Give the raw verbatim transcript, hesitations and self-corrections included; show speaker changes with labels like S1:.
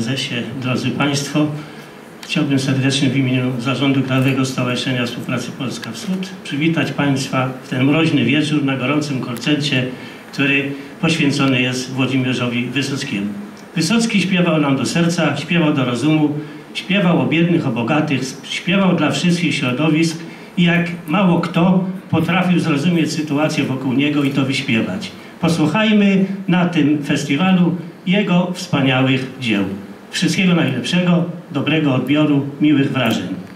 S1: Prezesie, drodzy Państwo, chciałbym serdecznie w imieniu Zarządu Krajowego Stowarzyszenia Współpracy Polska-Wschód przywitać Państwa w ten mroźny wieczór na gorącym koncercie, który poświęcony jest Włodzimierzowi Wysockiemu. Wysocki śpiewał nam do serca, śpiewał do rozumu, śpiewał o biednych, o bogatych, śpiewał dla wszystkich środowisk i jak mało kto potrafił zrozumieć sytuację wokół niego i to wyśpiewać. Posłuchajmy na tym festiwalu jego wspaniałych dzieł. Wszystkiego najlepszego, dobrego odbioru, miłych wrażeń.